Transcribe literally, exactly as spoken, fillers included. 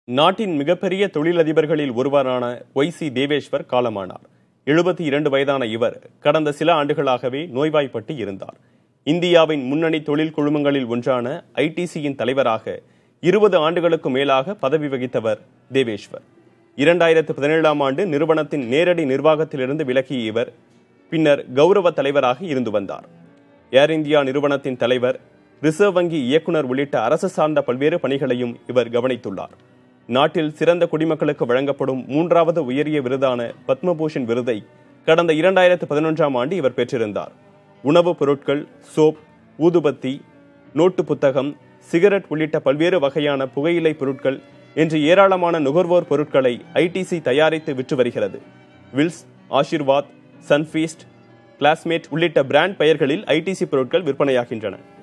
நாட்டின் மிகப்பெரிய தொழிலதிபர்களில் ஒருவரான ஒய் சி தேவேஸ்வர் காலமானார். எழுபத்தி இரண்டு வயதான இவர் கடந்த சில ஆண்டுகளாகவே நோய்வாய்ப்பட்டு இருந்தார். இந்தியாவின் முன்னணி தொழில் குழுமங்களில் ஒன்றான ஐடிசியின் தலைவராக இருபது ஆண்டுகளுக்கு மேலாக பதவி வகித்தவர் தேவேஸ்வர். இரண்டாயிரத்து பதினேழாம் ஆண்டு நிறுவனத்தின் நேரடி நிர்வாகத்திலிருந்து விலகிய இவர் பின்னர் கௌரவ தலைவராக இருந்து வந்தார். ஏர் இந்தியா நிறுவனத்தின் தலைவர், ரிசர்வ் வங்கி இயக்குநர் உள்ளிட்ட அரசு சார்ந்த பல்வேறு பணிகளையும் இவர் கவனித்துள்ளார். நாட்டில் சிறந்த குடிமக்களுக்கு வழங்கப்படும் மூன்றாவது உயரிய விருதான பத்மபூஷன் விருதை கடந்த இரண்டாயிரத்து பதினொன்றாம் ஆண்டு இவர் பெற்றிருந்தார். உணவுப் பொருட்கள், சோப், ஊதுபத்தி, நோட்டு புத்தகம், சிகரெட் உள்ளிட்ட பல்வேறு வகையான புகையிலை பொருட்கள் என்று ஏராளமான நுகர்வோர் பொருட்களை ஐடிசி தயாரித்து விற்று வருகிறது. வில்ஸ், ஆஷிர்வாத், சன்ஃபீஸ்ட், கிளாஸ்மேட் உள்ளிட்ட பிராண்ட் பெயர்களில் ஐடிசி பொருட்கள் விற்பனையாகின்றன.